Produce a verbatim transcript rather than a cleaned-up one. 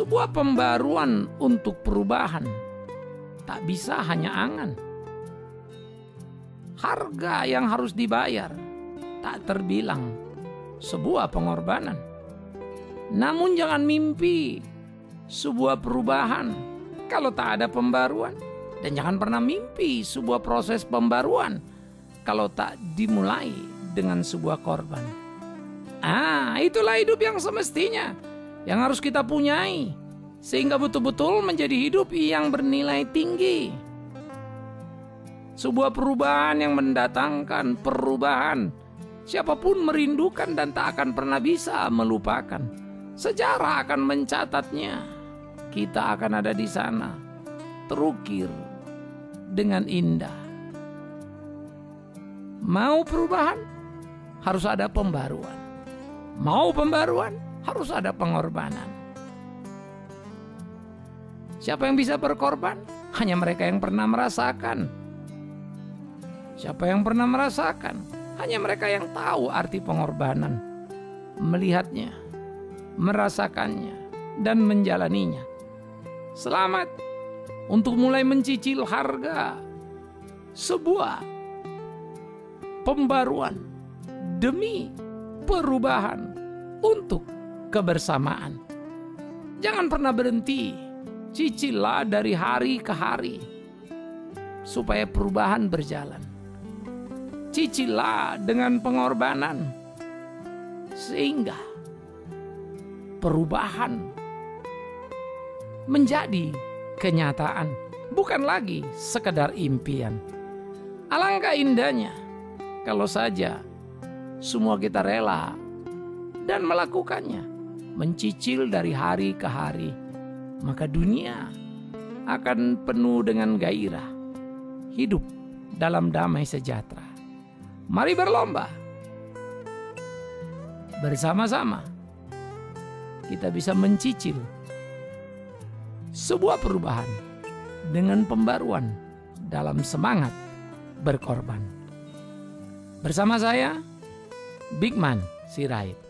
Sebuah pembaruan untuk perubahan tak bisa hanya angan. Harga yang harus dibayar tak terbilang sebuah pengorbanan. Namun jangan mimpi sebuah perubahan kalau tak ada pembaruan. Dan jangan pernah mimpi sebuah proses pembaruan kalau tak dimulai dengan sebuah korban. Ah, itulah hidup yang semestinya, yang harus kita punyai, sehingga betul-betul menjadi hidup yang bernilai tinggi. Sebuah perubahan yang mendatangkan perubahan. Siapapun merindukan dan tak akan pernah bisa melupakan. Sejarah akan mencatatnya. Kita akan ada di sana, terukir dengan indah. Mau perubahan? Harus ada pembaruan. Mau pembaruan? Harus ada pengorbanan. Siapa yang bisa berkorban? Hanya mereka yang pernah merasakan. Siapa yang pernah merasakan? Hanya mereka yang tahu arti pengorbanan, melihatnya, merasakannya, dan menjalaninya. Selamat untuk mulai mencicil harga sebuah pembaruan demi perubahan untuk kebersamaan. Jangan pernah berhenti, cicillah dari hari ke hari supaya perubahan berjalan. Cicillah dengan pengorbanan sehingga perubahan menjadi kenyataan, bukan lagi sekedar impian. Alangkah indahnya kalau saja semua kita rela dan melakukannya, mencicil dari hari ke hari, maka dunia akan penuh dengan gairah, hidup dalam damai sejahtera. Mari berlomba bersama-sama, kita bisa mencicil sebuah perubahan dengan pembaruan dalam semangat berkorban. Bersama saya, Bigman Sirait.